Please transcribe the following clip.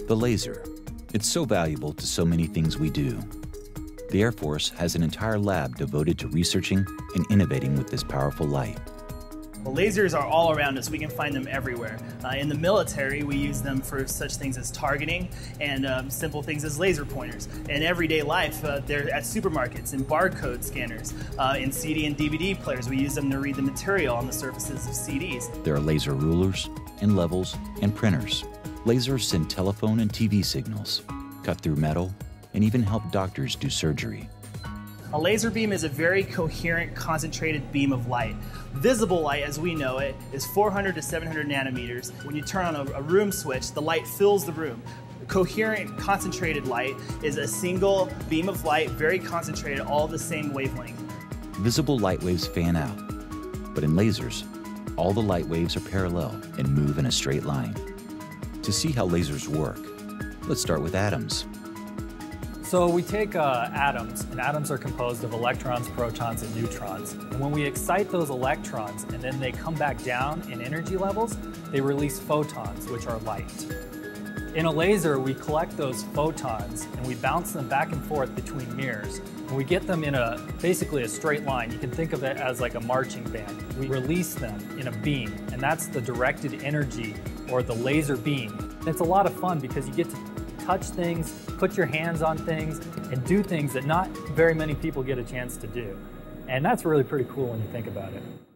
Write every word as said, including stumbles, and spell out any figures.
The laser. It's so valuable to so many things we do. The Air Force has an entire lab devoted to researching and innovating with this powerful light. Well, lasers are all around us. We can find them everywhere. Uh, in the military, we use them for such things as targeting and um, simple things as laser pointers. In everyday life, uh, they're at supermarkets, in barcode scanners, uh, in C D and D V D players. We use them to read the material on the surfaces of C Ds. There are laser rulers and levels and printers. Lasers send telephone and T V signals, cut through metal, and even help doctors do surgery. A laser beam is a very coherent, concentrated beam of light. Visible light, as we know it, is four hundred to seven hundred nanometers. When you turn on a, a room switch, the light fills the room. Coherent, concentrated light is a single beam of light, very concentrated, all the same wavelength. Visible light waves fan out, but in lasers, all the light waves are parallel and move in a straight line. To see how lasers work, let's start with atoms. So we take uh, atoms, and atoms are composed of electrons, protons, and neutrons. And when we excite those electrons and then they come back down in energy levels, they release photons, which are light. In a laser, we collect those photons and we bounce them back and forth between mirrors. And we get them in a basically a straight line. You can think of it as like a marching band. We release them in a beam, and that's the directed energy, or the laser beam. It's a lot of fun because you get to touch things, put your hands on things, and do things that not very many people get a chance to do. And that's really pretty cool when you think about it.